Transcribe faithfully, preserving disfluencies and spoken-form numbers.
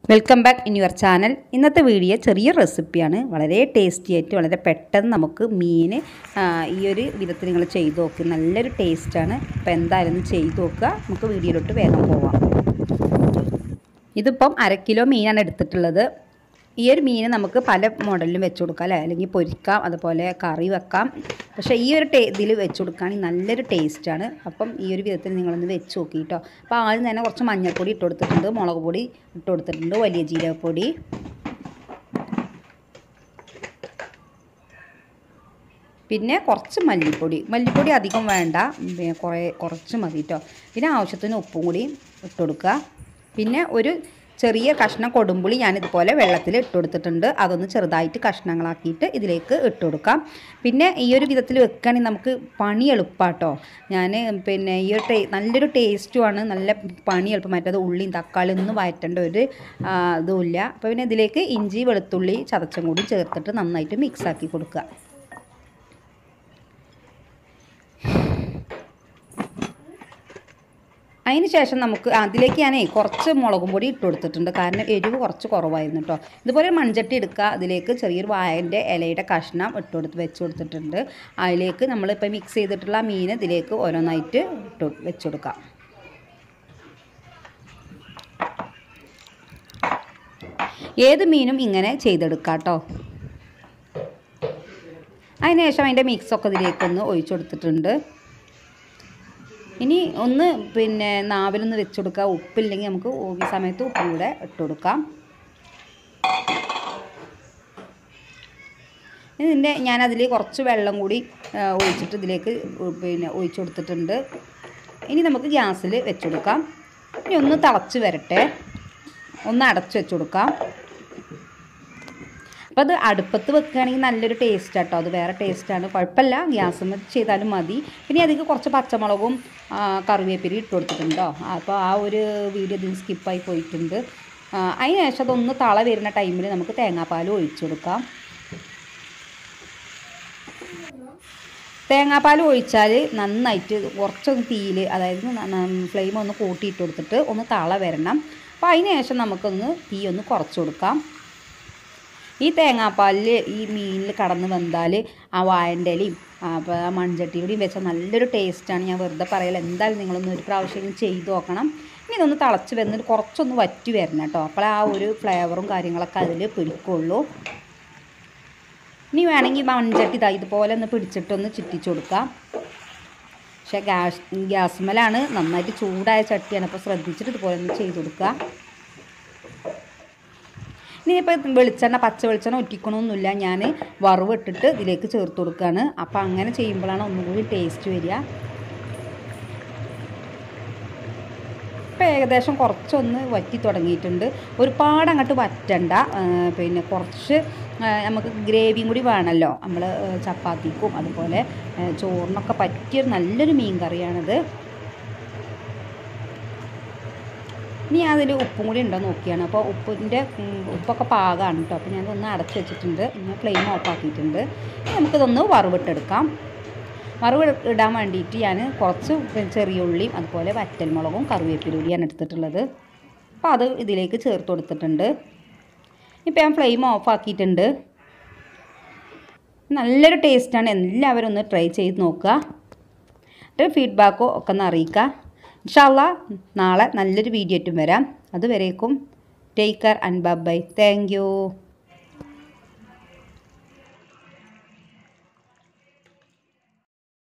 Welcome back in your channel. ഇന്നത്തെ video ചെറിയൊരു റെസിപ്പിയാണ്. വളരെ ടേസ്റ്റി ആയിട്ട് വളരെ പെട്ടെന്ന് നമുക്ക് മീൻ ഈ ഒരു വിധത്തിൽ നിങ്ങൾ ചെയ്ത് നോക്കുക. നല്ലൊരു ടേസ്റ്റാണ്. അപ്പോൾ എന്തായാലും ചെയ്ത് നോക്കുക. നമുക്ക് വീഡിയോയിലോട്ട് വേഗം പോവാം. ഇതിപ്പം അര കിലോ മീനാണ് എടുത്തിട്ടുള്ളത്. ഈ ഒരു മീൻ നമുക്ക് പല മോഡലിലും വെച്ച് കൊടുക്കാം അല്ലേ, അല്ലെങ്കിൽ പൊരിക്കാം, അതുപോലെ കറി വെക്കാം. പക്ഷേ ഈ ഒരു ടേ ഇതിൽ വെച്ച് കൊടുക്കുകയാണെങ്കിൽ നല്ലൊരു ടേസ്റ്റാണ്. അപ്പം ഈ ഒരു വിധത്തിൽ നിങ്ങളൊന്ന് വെച്ച് നോക്കി കേട്ടോ. അപ്പോൾ ആദ്യം തന്നെ കുറച്ച് മഞ്ഞൾപ്പൊടി ഇട്ട് കൊടുത്തിട്ടുണ്ട്, മുളക് പൊടി ഇട്ട് കൊടുത്തിട്ടുണ്ട്, വലിയ ജീരകപ്പൊടി, പിന്നെ കുറച്ച് മല്ലിപ്പൊടി. മല്ലിപ്പൊടി അധികം വേണ്ട, കുറേ കുറച്ച് മതി കേട്ടോ. പിന്നെ ആവശ്യത്തിന് ഉപ്പും കൂടി ഇട്ട് കൊടുക്കുക. പിന്നെ ഒരു ചെറിയ കഷ്ണം കൊടുമ്പുളി ഞാനിതുപോലെ വെള്ളത്തിൽ ഇട്ട് കൊടുത്തിട്ടുണ്ട്. അതൊന്ന് ചെറുതായിട്ട് കഷ്ണങ്ങളാക്കിയിട്ട് ഇതിലേക്ക് ഇട്ട് കൊടുക്കാം. പിന്നെ ഈ ഒരു വിധത്തിൽ വെക്കുകയാണെങ്കിൽ നമുക്ക് പണി എളുപ്പാട്ടോ. ഞാൻ പിന്നെ ഈ ഒരു ടേ നല്ലൊരു ടേസ്റ്റുമാണ്, നല്ല പണി എളുപ്പം. മറ്റേത് ഉള്ളിയും തക്കാളിയും ഒന്നും വഴറ്റേണ്ട ഒരു ഇതുമില്ല. അപ്പോൾ പിന്നെ ഇതിലേക്ക് ഇഞ്ചി വെളുത്തുള്ളി ചതച്ചും കൂടി ചേർത്തിട്ട് നന്നായിട്ട് മിക്സാക്കി കൊടുക്കുക. അതിന് ശേഷം നമുക്ക് അതിലേക്ക് ഞാനേ കുറച്ച് മുളകും പൊടി ഇട്ട് കൊടുത്തിട്ടുണ്ട്, കാരണം എരിവ് കുറച്ച് കുറവായിരുന്നു കേട്ടോ. ഇതുപോലെ മൺചട്ടി എടുക്കുക, അതിലേക്ക് ചെറിയൊരു വാഴൻ്റെ ഇലയുടെ കഷ്ണം ഇട്ട് കൊടുത്ത് വെച്ച് കൊടുത്തിട്ടുണ്ട്. അതിലേക്ക് നമ്മളിപ്പോൾ മിക്സ് ചെയ്തിട്ടുള്ള മീൻ ഇതിലേക്ക് ഓരോന്നായിട്ട് ഇട്ട് വെച്ച് കൊടുക്കാം. ഏത് മീനും ഇങ്ങനെ ചെയ്തെടുക്കാം കേട്ടോ. അതിന് ശേഷം അതിൻ്റെ മിക്സൊക്കെ ഇതിലേക്കൊന്ന് ഒഴിച്ചു കൊടുത്തിട്ടുണ്ട്. ഇനി ഒന്ന് പിന്നെ നാവിലൊന്ന് വെച്ച് കൊടുക്കുക. ഉപ്പില്ലെങ്കിൽ നമുക്ക് ഈ സമയത്ത് ഉപ്പും കൂടെ ഇട്ട് കൊടുക്കാം. ഇതിൻ്റെ ഞാനതിൽ കുറച്ച് വെള്ളം കൂടി ഒഴിച്ചിട്ട് ഇതിലേക്ക് പിന്നെ ഒഴിച്ചു കൊടുത്തിട്ടുണ്ട്. ഇനി നമുക്ക് ഗ്യാസിൽ വെച്ച് കൊടുക്കാം. ഇനി ഒന്ന് തിളച്ച് വരട്ടെ, ഒന്ന് അടച്ച് വെച്ച് കൊടുക്കാം. അപ്പോൾ അത് അടുപ്പത്ത് വെക്കുകയാണെങ്കിൽ നല്ലൊരു ടേസ്റ്റ് കേട്ടോ. അത് വേറെ ടേസ്റ്റാണ്, കുഴപ്പമില്ല, ഗ്യാസ് ചെയ്താലും മതി. പിന്നെ അതിലേക്ക് കുറച്ച് പച്ചമുളകും കറിവേപ്പിലയും ഇട്ട് കൊടുത്തിട്ടുണ്ടോ. അപ്പോൾ ആ ഒരു വീഡിയോ ഇതിന് സ്കിപ്പായി പോയിട്ടുണ്ട്. അതിന് ശേഷം അതൊന്ന് തള വരുന്ന ടൈമിൽ നമുക്ക് തേങ്ങാപ്പാൽ ഒഴിച്ചു കൊടുക്കാം. തേങ്ങാപ്പാൽ ഒഴിച്ചാൽ നന്നായിട്ട് കുറച്ചൊന്ന് തീയിൽ, അതായത് ഫ്ലെയിം ഒന്ന് കൂട്ടിയിട്ട് കൊടുത്തിട്ട് ഒന്ന് തള വരണം. അപ്പോൾ അതിന് ശേഷം നമുക്കൊന്ന് തീ ഒന്ന് കുറച്ച് കൊടുക്കാം. ഈ തേങ്ങാപ്പാലിൽ ഈ മീനിൽ കടന്ന് വെന്താൽ ആ വാഴൻ്റെ ഇലയും അപ്പോൾ ആ മൺചട്ടിയുടെയും വെച്ചാൽ നല്ലൊരു ടേസ്റ്റാണ്. ഞാൻ വെറുതെ പറയല, എന്തായാലും നിങ്ങളൊന്ന് ഒരു പ്രാവശ്യം ചെയ്ത് നോക്കണം. ഇനി ഇതൊന്ന് തിളച്ച് വരുന്നിട്ട് കുറച്ചൊന്ന് വറ്റി വരണം കേട്ടോ. അപ്പോൾ ആ ഒരു ഫ്ലേവറും കാര്യങ്ങളൊക്കെ അതിൽ പിടിക്കുള്ളൂ. ഇനി വേണമെങ്കിൽ മൺചട്ടി ഇതാ ഇതുപോലെ ഒന്ന് പിടിച്ചിട്ടൊന്ന് ചുറ്റിച്ച് കൊടുക്കാം. പക്ഷേ ഗ്യാസ് ഗ്യാസ്മലാണ്, നന്നായിട്ട് ചൂടായ ചട്ടിയാണ്, അപ്പോൾ ശ്രദ്ധിച്ചിട്ട് ഇതുപോലെ ഒന്ന് ചെയ്ത് കൊടുക്കുക. ഇനിയിപ്പോൾ വെളിച്ചെണ്ണ പച്ച വെളിച്ചെണ്ണ ഒറ്റിക്കണമൊന്നുമില്ല, ഞാൻ വറവ് ഇട്ടിട്ട് ഇതിലേക്ക് ചേർത്ത് കൊടുക്കുകയാണ്. അപ്പോൾ അങ്ങനെ ചെയ്യുമ്പോഴാണ് ഒന്നുകൂടി ടേസ്റ്റ് വരിക. ഇപ്പോൾ ഏകദേശം കുറച്ചൊന്ന് വറ്റി തുടങ്ങിയിട്ടുണ്ട്. ഒരുപാട് അങ്ങോട്ട് വറ്റണ്ട, പിന്നെ കുറച്ച് നമുക്ക് ഗ്രേവിയും കൂടി വേണമല്ലോ. നമ്മൾ ചപ്പാത്തിക്കും അതുപോലെ ചോറിനൊക്കെ പറ്റിയൊരു നല്ലൊരു മീൻ കറിയാണിത്. ഇനി അതിൽ ഉപ്പും കൂടി ഉണ്ടോ നോക്കിയാണ്. അപ്പോൾ ഉപ്പിൻ്റെ ഉപ്പൊക്കെ പാകമാണ് കേട്ടോ. അപ്പോൾ ഞാനതൊന്ന് അടച്ച് വെച്ചിട്ടുണ്ട്. ഇനി ഫ്ലെയിം ഓഫ് ആക്കിയിട്ടുണ്ട്. നമുക്കിതൊന്ന് വറവിട്ടെടുക്കാം. വറവ് ഇടാൻ വേണ്ടിയിട്ട് ഞാൻ കുറച്ച് ചെറിയ ഉള്ളിയും അതുപോലെ വറ്റൽമുളകും കറിവേപ്പിലൂടിയാണ് എടുത്തിട്ടുള്ളത്. അപ്പോൾ അത് ഇതിലേക്ക് ചേർത്ത് കൊടുത്തിട്ടുണ്ട്. ഇപ്പോൾ ഞാൻ ഫ്ലെയിം ഓഫ് ആക്കിയിട്ടുണ്ട്. നല്ലൊരു ടേസ്റ്റാണ്. എല്ലാവരും ഒന്ന് ട്രൈ ചെയ്ത് നോക്കുക. ഒരു ഫീഡ്ബാക്കോ ഒക്കെ ഒന്ന് അറിയിക്കുക. ഇൻഷാ അല്ലാഹ് നാളെ നല്ലൊരു വീഡിയോ ആയിട്ടും വരാം. അതുവരേക്കും take care and bye bye. Thank U.